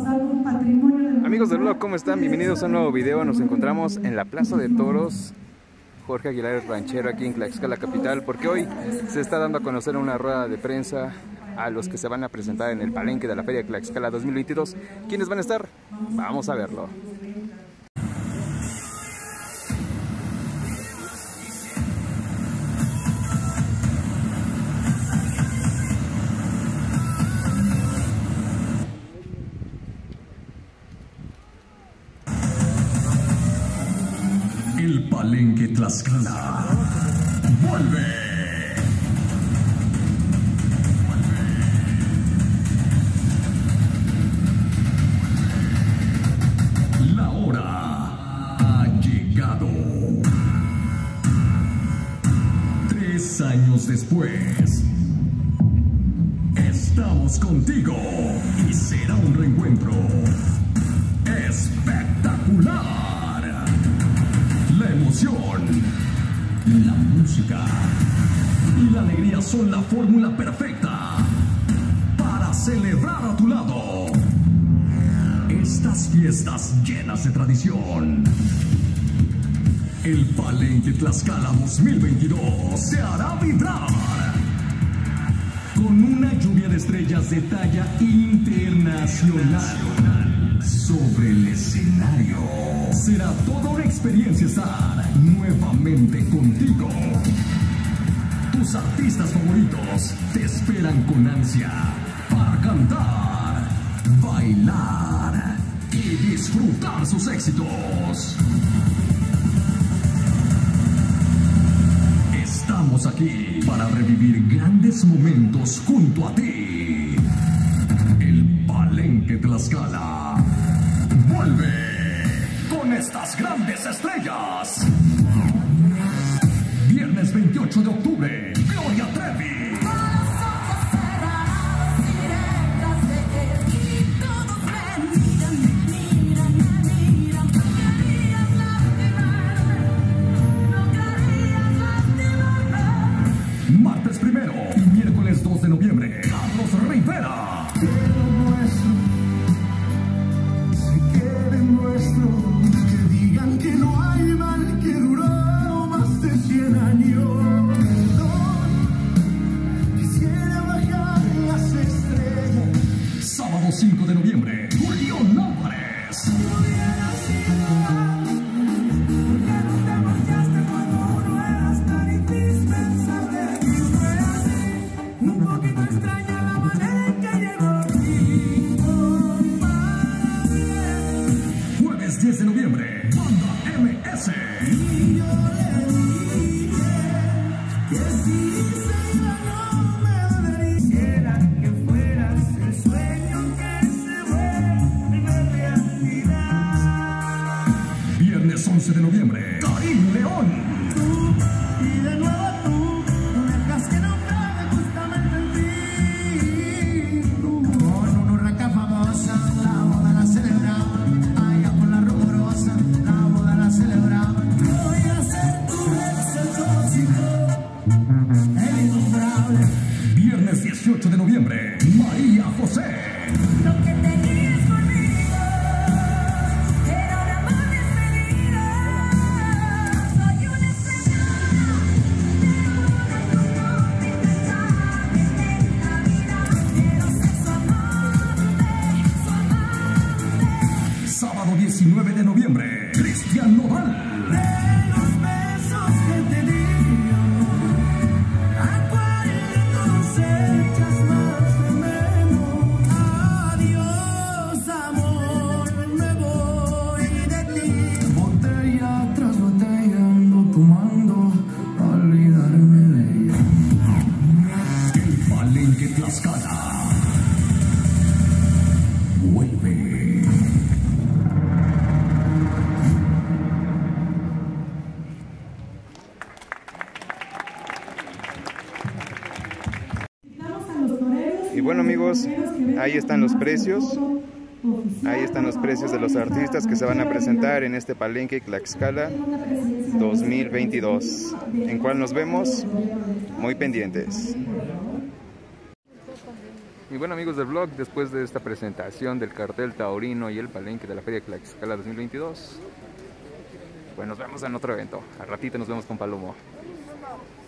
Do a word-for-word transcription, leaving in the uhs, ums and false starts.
algo patrimonio de... Amigos del blog, ¿cómo están? Bienvenidos a un nuevo video. Nos encontramos en la Plaza de Toros Jorge Aguilar Ranchero, aquí en Tlaxcala capital, porque hoy se está dando a conocer una rueda de prensa a los que se van a presentar en el palenque de la Feria de Tlaxcala dos mil veintidós. ¿Quiénes van a estar? Vamos a verlo. El palenque Tlaxcala vuelve. La hora ha llegado. Tres años después, estamos contigo y será un reencuentro espectacular. La emoción, la música y la alegría son la fórmula perfecta para celebrar a tu lado estas fiestas llenas de tradición. El Palenque Tlaxcala dos mil veintidós se hará vibrar con una lluvia de estrellas de talla internacional sobre el escenario. Será toda una experiencia estar nuevamente contigo. Tus artistas favoritos te esperan con ansia para cantar, bailar y disfrutar sus éxitos. Estamos aquí para revivir grandes momentos junto a ti. El Palenque Tlaxcala vuelve con estas grandes estrellas. Viernes veintiocho de octubre, Gloria Trevi. Martes primero y miércoles dos de noviembre, Carlos Rivera. Que no hay mal que duró más de cien años. Perdón, quisiera bajar las estrellas. Sábado cinco de noviembre, Julio Álvarez. Si hubiera sido porque no te marchaste cuando uno eras tan indispensable. Y fue así, un poquito extraña la manera en que llegó aquí, compadre. Jueves diez de noviembre, Banda M S. Y yo le dije que si se iba no me dolería. Quisiera que fueras el sueño que se vuelve realidad. Viernes once de noviembre, Karim León. Tú, y de nuevo tú, no dejas que no cabe justamente en ti. Tú, con una urraca famosa, la boda la celebraban. Allá por la rumorosa, la boda la celebraban. Voy a ser tu ex, el tóxico, el innombrable. Viernes dieciocho de noviembre, María José. Lo que tenías conmigo era una mala despedida. Soy una extrañada, pero una como indispensable en la vida. Quiero ser su amante, su amante. Sábado diecinueve de noviembre, Cristian Nodal. De los besos que te di, ¿a cuál de todos echas más de menos? Adiós, amor, me voy de ti. Botella tras botella ando tomando para olvidarme de ella. El Palenque Tlaxcala vuelve. Y bueno, amigos, ahí están los precios. Ahí están los precios de los artistas que se van a presentar en este Palenque Tlaxcala dos mil veintidós, en cual nos vemos muy pendientes. Y bueno, amigos del vlog, después de esta presentación del cartel taurino y el palenque de la Feria de Tlaxcala dos mil veintidós, pues nos vemos en otro evento. Al ratito nos vemos con Palomo.